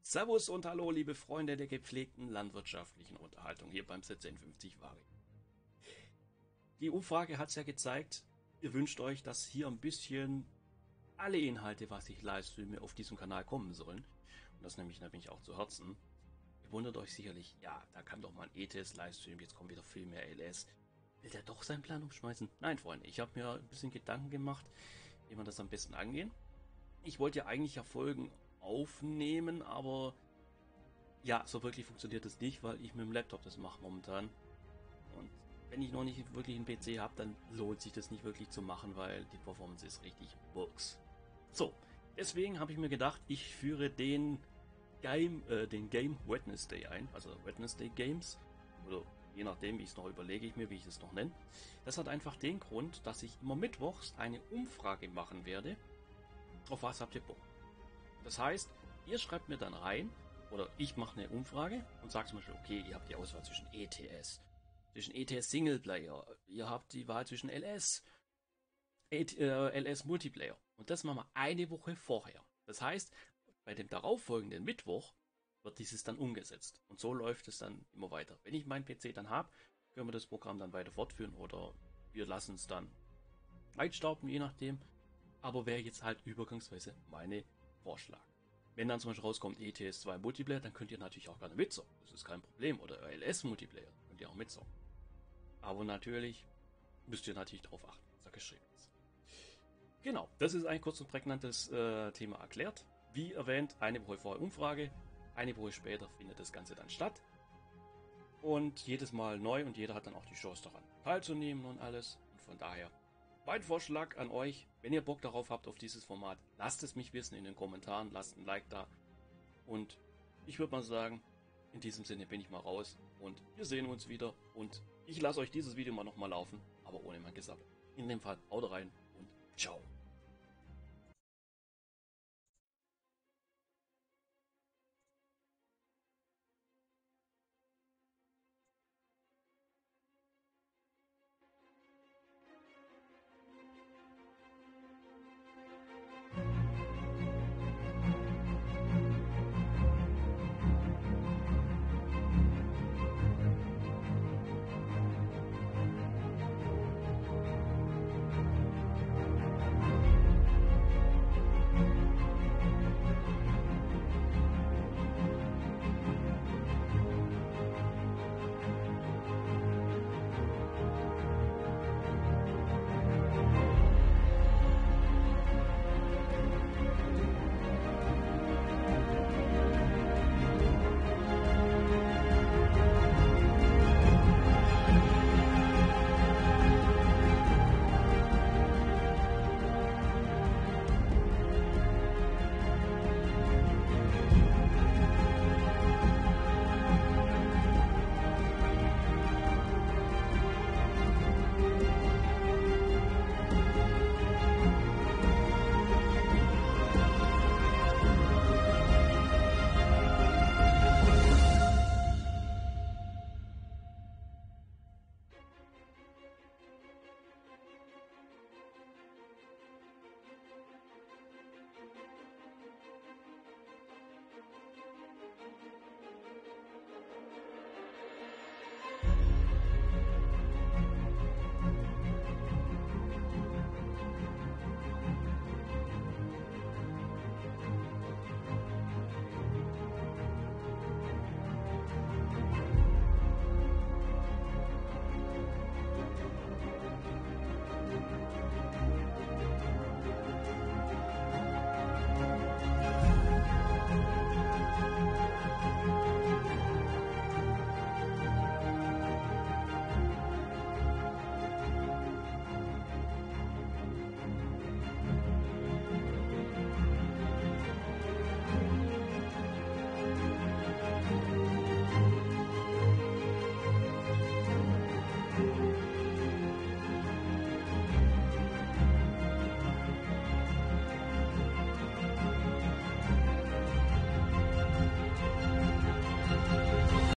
Servus und hallo, liebe Freunde der gepflegten landwirtschaftlichen Unterhaltung hier beim Z1050 Vari. Die Umfrage hat es ja gezeigt, ihr wünscht euch, dass hier ein bisschen alle Inhalte, was ich livestreame, auf diesem Kanal kommen sollen. Und das nehme ich nämlich auch zu Herzen. Ihr wundert euch sicherlich, ja, da kam doch mal ein E-Test Livestream, jetzt kommt wieder viel mehr LS. Will der doch seinen Plan umschmeißen? Nein, Freunde, ich habe mir ein bisschen Gedanken gemacht, wie wir das am besten angehen. Ich wollte ja eigentlich Folgen aufnehmen, aber ja, so wirklich funktioniert das nicht, weil ich mit dem Laptop das mache momentan. Und wenn ich noch nicht wirklich einen PC habe, dann lohnt sich das nicht wirklich zu machen, weil die Performance ist richtig Murks. So, deswegen habe ich mir gedacht, ich führe den Game Wednesday ein, also Wednesday Games, oder je nachdem, wie ich es noch überlege ich mir, wie ich es noch nenne. Das hat einfach den Grund, dass ich immer mittwochs eine Umfrage machen werde. Auf was habt ihr Bock? Das heißt, ihr schreibt mir dann rein, oder ich mache eine Umfrage und sage zum Beispiel, okay, ihr habt die Auswahl zwischen ETS Singleplayer, ihr habt die Wahl zwischen LS Multiplayer. Und das machen wir eine Woche vorher. Das heißt, bei dem darauffolgenden Mittwoch wird dieses dann umgesetzt. Und so läuft es dann immer weiter. Wenn ich meinen PC dann habe, können wir das Programm dann weiter fortführen oder wir lassen es dann einstauben, je nachdem. Aber wäre jetzt halt übergangsweise meine Vorschlag. Wenn dann zum Beispiel rauskommt ETS 2 Multiplayer, dann könnt ihr natürlich auch gerne mitzocken. Das ist kein Problem. Oder LS Multiplayer, könnt ihr auch mitzocken. Aber natürlich müsst ihr natürlich darauf achten, was da geschrieben ist. Genau, das ist ein kurz und prägnantes Thema erklärt. Wie erwähnt, eine Woche vorher Umfrage, eine Woche später findet das Ganze dann statt. Und jedes Mal neu und jeder hat dann auch die Chance daran teilzunehmen und alles. Und von daher, mein Vorschlag an euch, wenn ihr Bock darauf habt auf dieses Format, lasst es mich wissen in den Kommentaren, lasst ein Like da. Und ich würde mal sagen, in diesem Sinne bin ich mal raus und wir sehen uns wieder. Und ich lasse euch dieses Video mal nochmal laufen, aber ohne mein Gesabbel. In dem Fall, haut rein und ciao.